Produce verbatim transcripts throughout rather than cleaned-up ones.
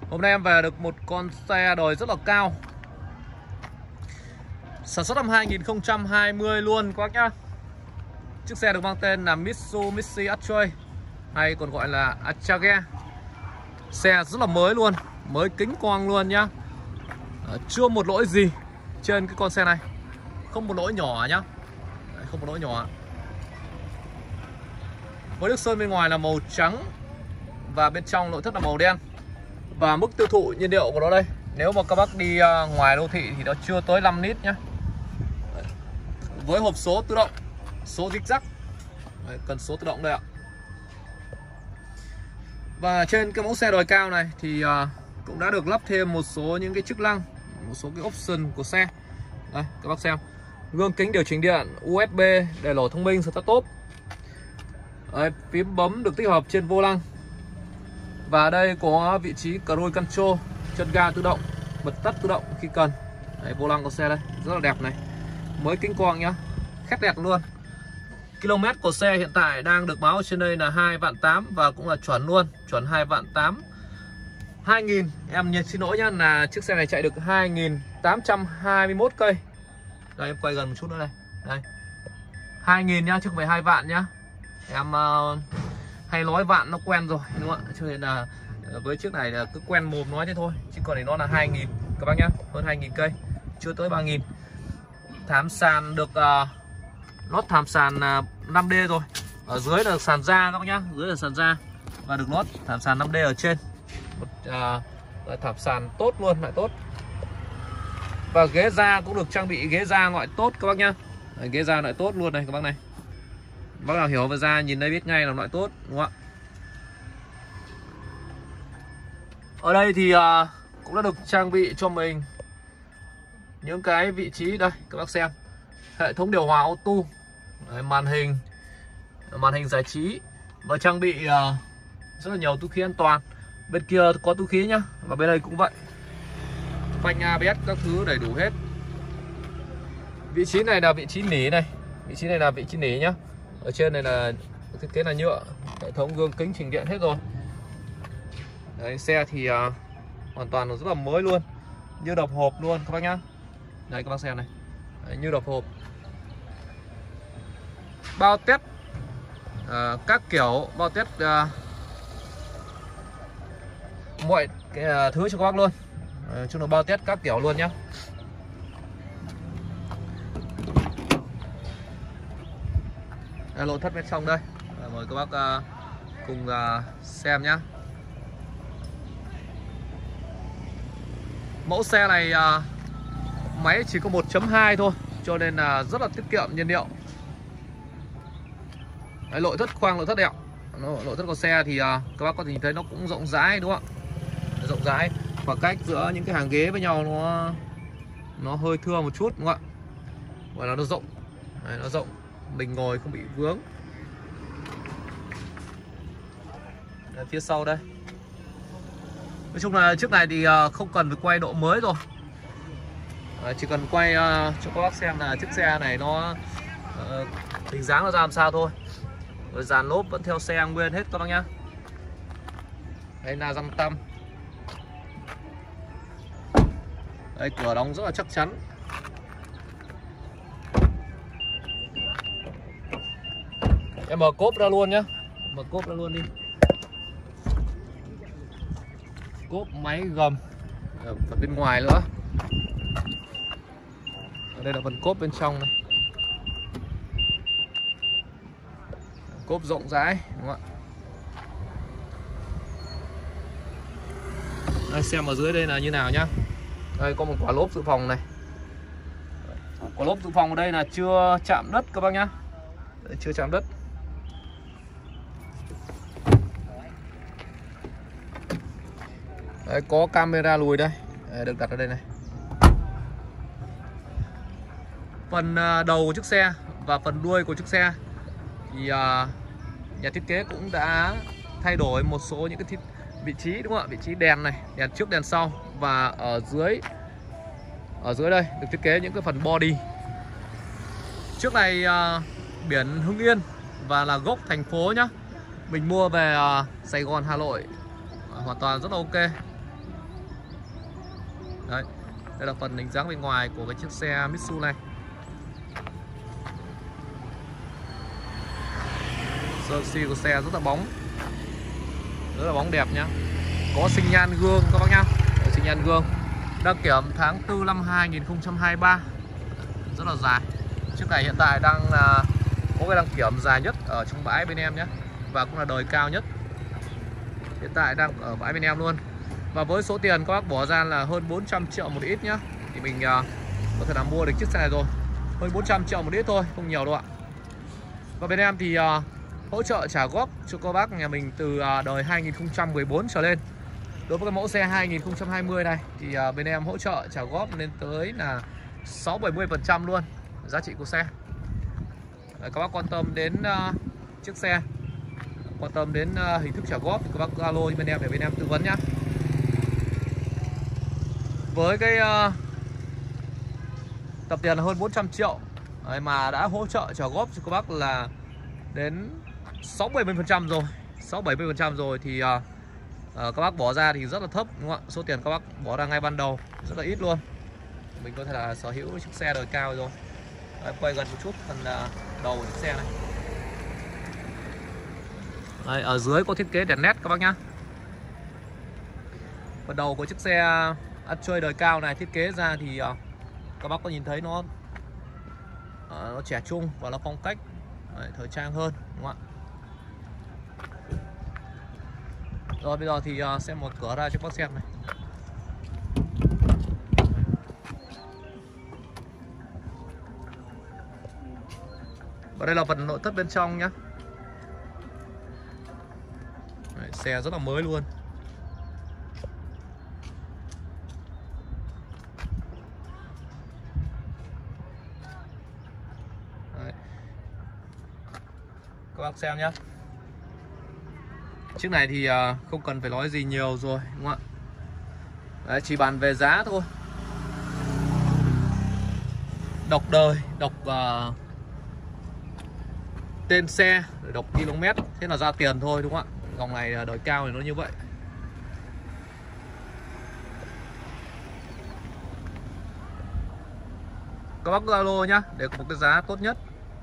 Hôm nay em về được một con xe đời rất là cao, sản xuất năm hai nghìn không trăm hai mươi luôn các bác nhá. Chiếc xe được mang tên là Mitsubishi Attrage hay còn gọi là Attrage. Xe rất là mới luôn, mới kính quang luôn nhá. Chưa một lỗi gì trên cái con xe này, không một lỗi nhỏ nhá. Đấy, không một lỗi nhỏ. Với nước sơn bên ngoài là màu trắng và bên trong nội thất là màu đen. Và mức tiêu thụ nhiên liệu của nó đây, nếu mà các bác đi ngoài đô thị thì nó chưa tới năm lít nhá. Với hộp số tự động, số zig zag, cần số tự động đây ạ. Và trên cái mẫu xe đời cao này thì cũng đã được lắp thêm một số những cái chức năng, một số cái option của xe. Đây các bác xem, gương kính điều chỉnh điện, u ét bê, đèn lổ thông minh, start top. Đấy, phím bấm được tích hợp trên vô lăng. Và đây có vị trí cruise control, chân ga tự động, bật tắt tự động khi cần. Đấy, vô lăng của xe đây rất là đẹp này, mới kính quang nhá, khét đẹp luôn. Km của xe hiện tại đang được báo trên đây là hai vạn tám và cũng là chuẩn luôn, chuẩn hai vạn tám. hai nghìn, em nhận xin lỗi nhá, là chiếc xe này chạy được hai nghìn tám trăm hai mươi mốt cây. Đây em quay gần một chút nữa này. Đây. hai nghìn nhá, chứ không phải hai vạn nhá. Em uh, hay nói vạn nó quen rồi đúng không ạ? Cho nên là với chiếc này là cứ quen mồm nói thế thôi. Chứ còn này nó là hai nghìn các bác nhá, hơn hai nghìn cây, chưa tới ba nghìn. Thảm sàn được uh, lót thảm sàn uh, năm D rồi. Ở dưới là sàn da các bác nhá, dưới là sàn da và được lót thảm sàn năm D ở trên. Một uh, thảm sàn tốt luôn, lại tốt. Và ghế da cũng được trang bị ghế da loại tốt các bác nhá. Đấy, ghế da loại tốt luôn này các bác này. Bác nào hiểu về da nhìn đây biết ngay là loại tốt đúng không ạ? Ở đây thì uh, cũng đã được trang bị cho mình những cái vị trí đây các bác xem. Hệ thống điều hòa auto, đấy, màn hình màn hình giải trí và trang bị uh, rất là nhiều túi khí an toàn. Bên kia có túi khí nhá, và bên đây cũng vậy. Phanh a bê ét các thứ đầy đủ hết. Vị trí này là vị trí nỉ này, vị trí này là vị trí nỉ nhá. Ở trên này là thiết kế là nhựa, hệ thống gương kính chỉnh điện hết rồi. Đấy, xe thì uh, hoàn toàn là rất là mới luôn, như đập hộp luôn các bác nhá. Đây các bác xem này. Đấy, như đập hộp. Bao test uh, các kiểu, bao test uh, mọi cái uh, thứ cho các bác luôn. Uh, chung là bao test các kiểu luôn nhá. Đây, nội thất bên trong đây. Rồi, mời các bác uh, cùng uh, xem nhá. Mẫu xe này uh, máy chỉ có một chấm hai thôi, cho nên là rất là tiết kiệm nhiên liệu. Đấy, nội thất khoang nội thất đẹp. Nội thất của xe thì uh, các bác có thể nhìn thấy nó cũng rộng rãi đúng không ạ? Rộng rãi, khoảng cách giữa những cái hàng ghế với nhau nó nó hơi thưa một chút đúng không ạ? Gọi là nó rộng. Đấy, nó rộng, mình ngồi không bị vướng. Đấy, phía sau đây. Nói chung là chiếc này thì không cần phải quay độ mới rồi. Đấy, chỉ cần quay uh, cho các bác xem là chiếc xe này nó uh, hình dáng nó ra làm sao thôi. Rồi dàn lốp vẫn theo xe nguyên hết các bác nhá. Đây là răng tăm. Đây, cửa đóng rất là chắc chắn. Em mở cốp ra luôn nhá. Mở cốp ra luôn đi. Cốp máy gầm ở phần bên ngoài nữa. Ở đây là phần cốp bên trong này. Cốp rộng rãi đúng không ạ? Đây, xem ở dưới đây là như nào nhá. Đây có một quả lốp dự phòng này. Quả lốp dự phòng ở đây là chưa chạm đất các bác nhá. Đấy, chưa chạm đất. Đấy, có camera lùi đây. Đấy, được đặt ở đây này. Phần đầu của chiếc xe và phần đuôi của chiếc xe thì uh, nhà thiết kế cũng đã thay đổi một số những cái thiết, vị trí đúng không ạ? Vị trí đèn này, đèn trước đèn sau. Và ở dưới ở dưới đây được thiết kế những cái phần body. Chiếc này uh, biển Hưng Yên và là gốc thành phố nhá. Mình mua về uh, Sài Gòn, Hà Nội, uh, hoàn toàn rất là ok. Đấy, đây là phần hình dáng bên ngoài của cái chiếc xe Mitsu này. Sơn xi của xe rất là bóng, rất là bóng đẹp nhá. Có sinh nhan gương các bác nhá. Đấy, sinh nhan gương. Đăng kiểm tháng tư năm hai nghìn không trăm hai mươi ba, rất là dài. Chiếc này hiện tại đang là có cái đăng kiểm dài nhất ở trong bãi bên em nhé, và cũng là đời cao nhất. Hiện tại đang ở bãi bên em luôn. Và với số tiền các bác bỏ ra là hơn bốn trăm triệu một ít nhá, thì mình uh, có thể là mua được chiếc xe này rồi. Hơn bốn trăm triệu một ít thôi, không nhiều đâu ạ. Và bên em thì uh, hỗ trợ trả góp cho các bác nhà mình từ uh, đời hai nghìn không trăm mười bốn trở lên. Đối với cái mẫu xe hai nghìn không trăm hai mươi này thì uh, bên em hỗ trợ trả góp lên tới là sáu bảy mươi phần trăm luôn giá trị của xe. Đấy, các bác quan tâm đến uh, chiếc xe, quan tâm đến uh, hình thức trả góp thì các bác alo bên em để bên em tư vấn nhá. Với cái uh, tập tiền là hơn bốn trăm triệu đấy, mà đã hỗ trợ trả góp cho các bác là đến sáu bảy mươi phần trăm rồi, sáu bảy mươi phần trăm rồi thì uh, uh, các bác bỏ ra thì rất là thấp đúng không ạ? Số tiền các bác bỏ ra ngay ban đầu rất là ít luôn. Mình có thể là sở hữu chiếc xe đời cao rồi. Đấy, quay gần một chút phần uh, đầu của chiếc xe này. Đấy, ở dưới có thiết kế đèn led các bác nhá. Phần đầu của chiếc xe ăn chơi đời cao này thiết kế ra thì uh, các bác có nhìn thấy nó uh, nó trẻ trung và nó phong cách đấy, thời trang hơn đúng không ạ? Rồi bây giờ thì uh, sẽ mở cửa ra cho các bác xem này. Và đây là phần nội thất bên trong nhá. Đấy, xe rất là mới luôn. Đấy. Các bác xem nhé. Chiếc này thì không cần phải nói gì nhiều rồi đúng không ạ? Đấy, chỉ bàn về giá thôi. Đọc đời, đọc uh, tên xe, đọc km, thế là ra tiền thôi đúng không ạ? Dòng này đời cao thì nó như vậy. Các bác alo nhá, để có một cái giá tốt nhất.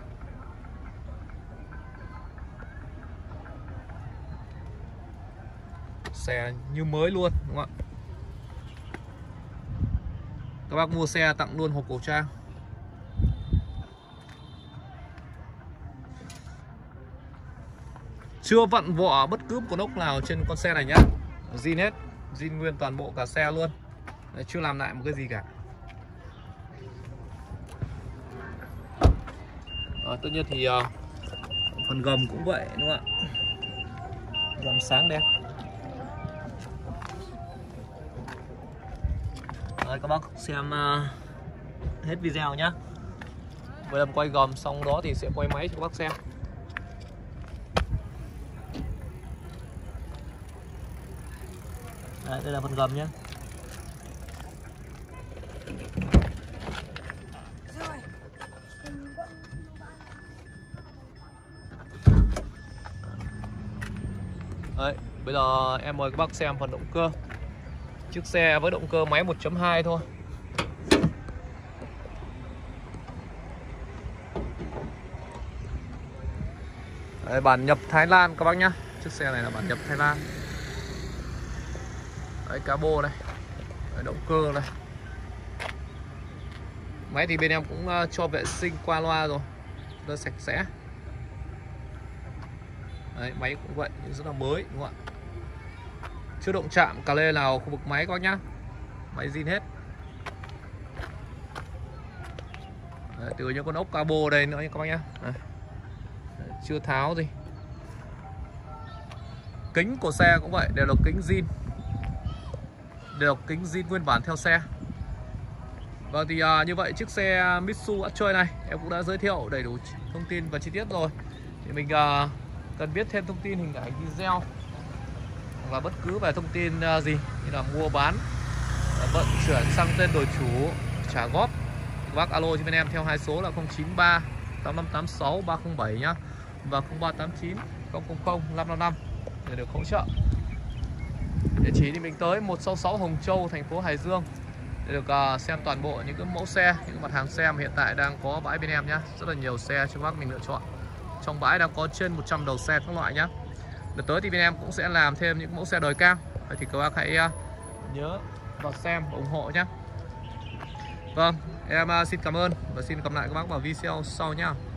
Xe như mới luôn đúng không ạ? Các bác mua xe tặng luôn hộp cổ trang. Chưa vặn vỏ bất cứ một con ốc nào trên con xe này nhá. Zin hết, zin nguyên toàn bộ cả xe luôn. Đấy, chưa làm lại một cái gì cả. Rồi, tất nhiên thì uh, phần gầm cũng vậy đúng không ạ? Gầm sáng đẹp. Đấy, các bác xem uh, hết video nhá. Với em quay gầm xong đó thì sẽ quay máy cho các bác xem. Đấy, đây là phần gầm nhé. Đấy, bây giờ em mời các bác xem phần động cơ. Chiếc xe với động cơ máy một chấm hai thôi. Đấy, bản nhập Thái Lan các bác nhá. Chiếc xe này là bản nhập Thái Lan. Đấy, cabo đây. Đấy, động cơ này. Máy thì bên em cũng uh, cho vệ sinh qua loa rồi, rất sạch sẽ. Đấy, máy cũng vậy, rất là mới đúng không ạ? Chưa động chạm cà lê nào khu vực máy các bác nhá. Máy zin hết. Đấy, từ những con ốc cabo đây nữa các bác nhá. Đấy. Đấy, chưa tháo gì. Kính của xe cũng vậy, đều là kính zin, đều là kính zin nguyên bản theo xe. Vâng thì à, như vậy chiếc xe Mitsu ăn chơi này em cũng đã giới thiệu đầy đủ thông tin và chi tiết rồi. Thì mình à, cần biết thêm thông tin hình ảnh video hoặc là bất cứ về thông tin uh, gì như là mua bán, vận chuyển sang tên đổi chủ, trả góp, các bác alo cho bên em theo hai số là không chín ba tám năm tám sáu ba không bảy nhá, và không ba tám chín không không không năm năm năm để được hỗ trợ. Địa chỉ thì mình tới một sáu sáu Hồng Châu, thành phố Hải Dương. để được uh, xem toàn bộ những cái mẫu xe, những mặt hàng xe mà hiện tại đang có bãi bên em nhé. Rất là nhiều xe cho bác mình lựa chọn. Trong bãi đang có trên một trăm đầu xe các loại nhé. Đợt tới thì bên em cũng sẽ làm thêm những mẫu xe đời cao. Vậy thì các bác hãy uh, nhớ vào xem và ủng hộ nhé. Vâng, em uh, xin cảm ơn và xin gặp lại các bác vào video sau nhé.